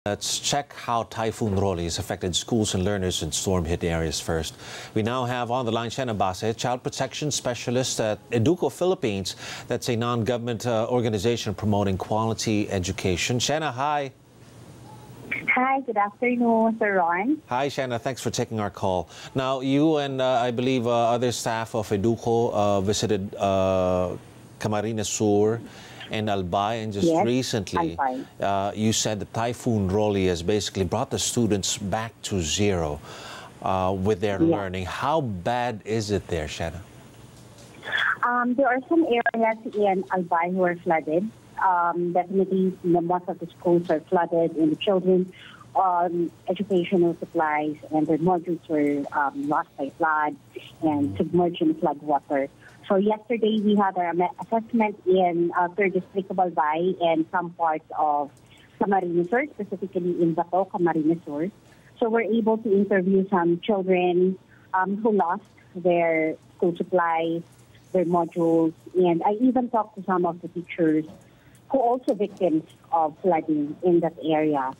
Let's check how Typhoon Rolly has affected schools and learners in storm-hit areas first. We now have on the line Shena Base, Child Protection Specialist at Educo Philippines. That's a non-government organization promoting quality education. Shena, hi. Hi, good afternoon, Sir Ron. Hi, Shena. Thanks for taking our call. Now, you and I believe other staff of Educo visited Camarines Sur and Albay, and just recently you said that Typhoon Rolly has basically brought the students back to zero with their learning. How bad is it there, Shena? There are some areas in Albay who are flooded. Definitely, most of the schools are flooded, and the children's educational supplies and their modules were lost by flood and submerged in flood water. So yesterday we had our assessment in 3rd District of Albay and some parts of Camarines Sur, specifically in Bato, Camarines Sur. So we're able to interview some children who lost their school supplies, their modules, and I even talked to some of the teachers who are also victims of flooding in that area.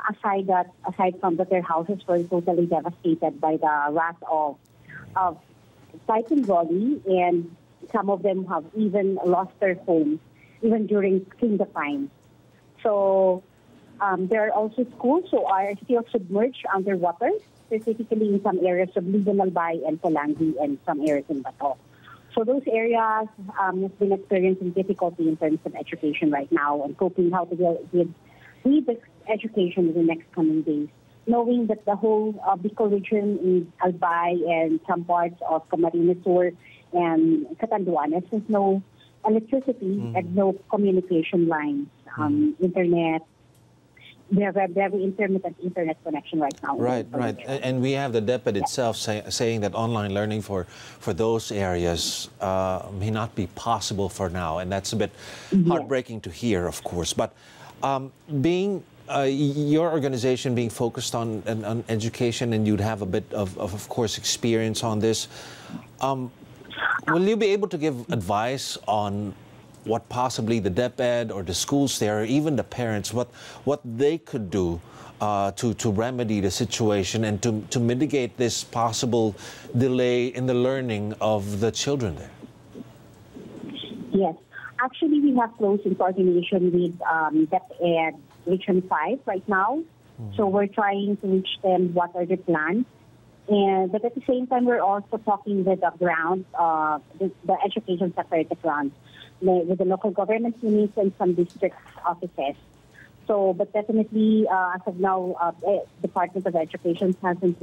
Aside from that, their houses were totally devastated by the wrath of Typhoon Rolly, and some of them have even lost their homes, even during the time. So there are also schools who are still submerged underwater, specifically in some areas of Liban, Albay, and Pulangi, and some areas in Bato. So those areas have been experiencing difficulty in terms of education right now and coping how to deal with the education in the next coming days, knowing that the whole Bicol region in Albay and some parts of Camarines Sur and Catanduanes has no electricity and no communication lines, internet. We have a very intermittent internet connection right now. Right. And we have the DepEd itself saying that online learning for those areas may not be possible for now. And that's a bit heartbreaking to hear, of course. But being your organization being focused on education, and you'd have a bit of course, experience on this, will you be able to give advice on what possibly the DepEd or the schools there, or even the parents, what they could do to remedy the situation and to mitigate this possible delay in the learning of the children there? Yes. Actually, we have close in coordination with DepEd Region 5 right now. So we're trying to reach them what are the plans. But at the same time, we're also talking with the ground, the education sector at the ground, with the local government units and some district offices. So, but definitely, as of now, Department of Education hasn't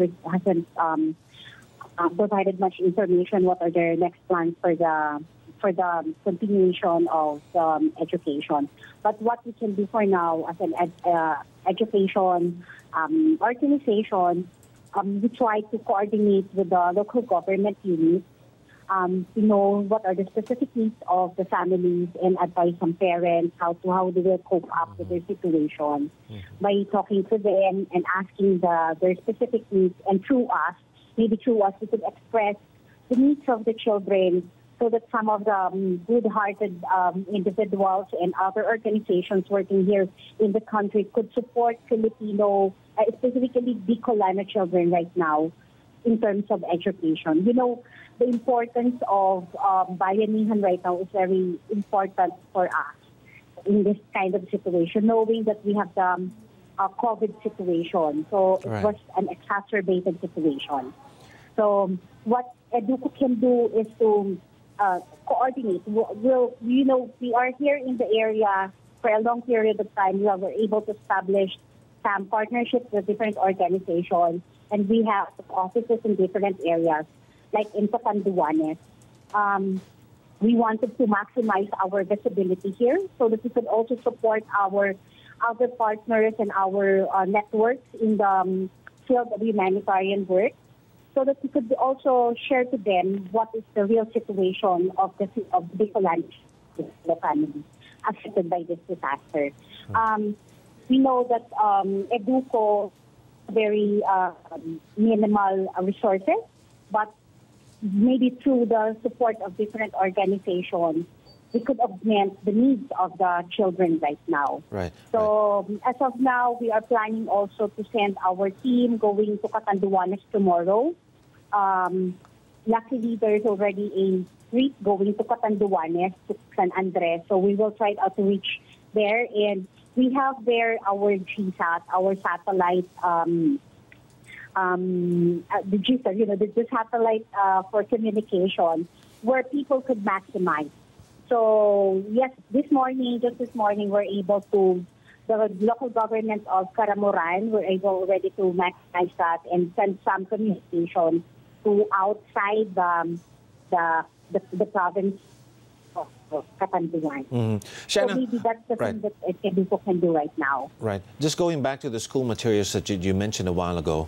provided much information. What are their next plans for the continuation of education? But what we can do for now as an education organization, we try to coordinate with the local government units to know what are the specific needs of the families and advise some parents how they will cope up with their situation by talking to them and asking their specific needs. And through us, we could express the needs of the children so that some of the good-hearted individuals and other organizations working here in the country could support Filipino, specifically Bicolano children right now in terms of education. You know, the importance of bayanihan right now is very important for us in this kind of situation, knowing that we have the COVID situation. So it was an exacerbated situation. So what Educo can do is to coordinate. We are here in the area for a long period of time. We were able to establish some partnerships with different organizations, and we have offices in different areas, like in Catanduanes. We wanted to maximize our visibility here so that we could also support our other partners and our networks in the field of humanitarian work, so that we could also share to them what is the real situation of the Bicolano family affected by this disaster. We know that Educo very minimal resources, but maybe through the support of different organizations, we could augment the needs of the children right now. Right. So as of now, we are planning also to send our team going to Catanduanes tomorrow. Luckily, there is already a street going to Catanduanes to San Andres, so we will try to reach there. And we have there our GSAT, our satellite, the GSAT, the satellite for communication, where people could maximize. So, yes, just this morning, we're able to, the local government of Caramoran, we're able already to maximize that and send some communication to outside the province of Catanduanes. So maybe that's the thing that people can do right now. Right. Just going back to the school materials that you mentioned a while ago,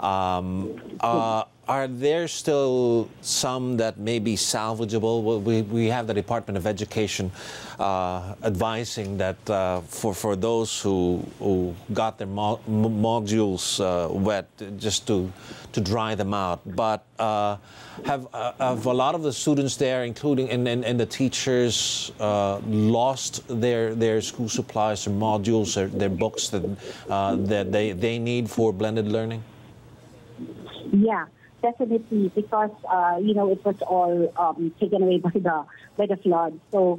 are there still some that may be salvageable? Well, we have the Department of Education advising that for those who got their modules wet, just to dry them out. But have a lot of the students there, including and the teachers, lost their school supplies, their modules, their books that they need for blended learning? Yeah. Definitely, because it was all taken away by the flood. So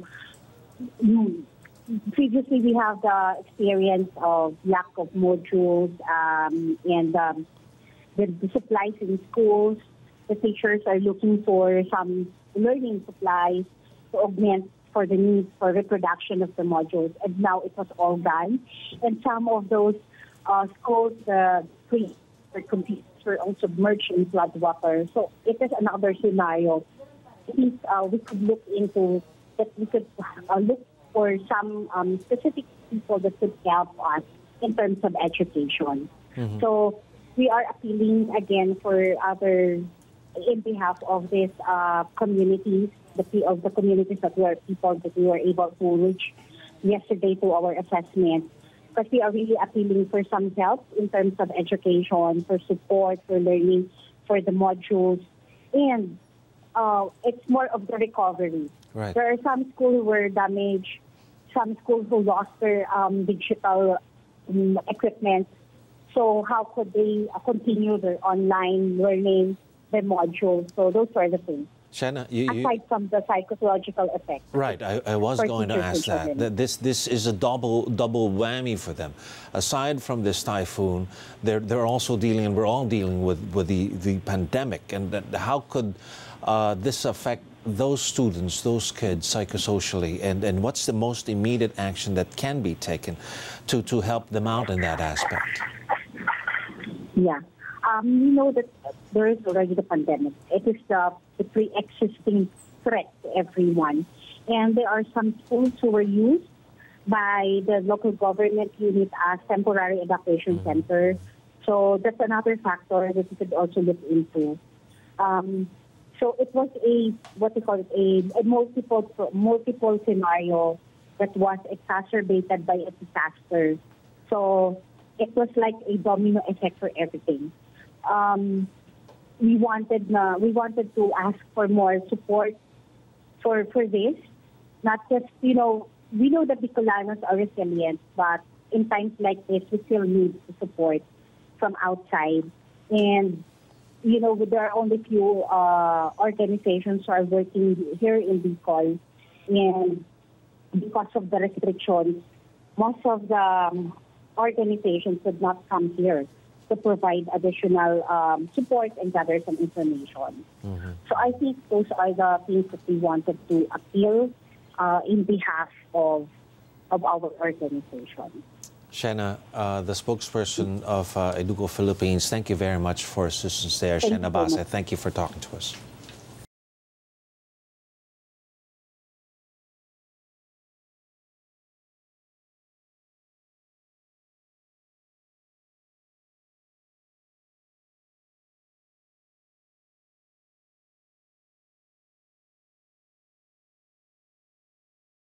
previously, we have the experience of lack of modules and the supplies in schools. The teachers are looking for some learning supplies to augment for the needs for reproduction of the modules. And now it was all done. And some of those schools, computers were also submerged in flood water. So it is another scenario. I think we could look into that. We could look for some specific people that could help us in terms of education. Mm-hmm. So we are appealing again for in behalf of these communities, of the communities that were people that we were able to reach yesterday to our assessment. Because we are really appealing for some help in terms of education, for support, for learning, for the modules. And it's more of the recovery. Right. There are some schools who were damaged, some schools who lost their digital equipment. So how could they continue their online learning, their modules? So those were the things. Shanna, aside from the psychological effect. Right, I was going to ask that. This is a double whammy for them. Aside from this typhoon, they're also dealing, and we're all dealing with the pandemic. And how could this affect those students, those kids, psychosocially? And what's the most immediate action that can be taken to help them out in that aspect? Yeah. We know that there is already the pandemic. It is the pre-existing threat to everyone. And there are some schools who were used by the local government unit as temporary evacuation center. So that's another factor that we could also look into. So it was a multiple scenario that was exacerbated by a disaster. So it was like a domino effect for everything. We wanted to ask for more support for this. Not just, we know that Bicolanos are resilient, but in times like this, we still need support from outside. And, there are only few organizations who are working here in Bicol. And because of the restrictions, most of the organizations would not come here to provide additional support and gather some information. Mm-hmm. So I think those are the things that we wanted to appeal in behalf of our organization. Shanna, the spokesperson of Educo Philippines, thank you very much for assistance there. Shanna Basa, thank you for talking to us.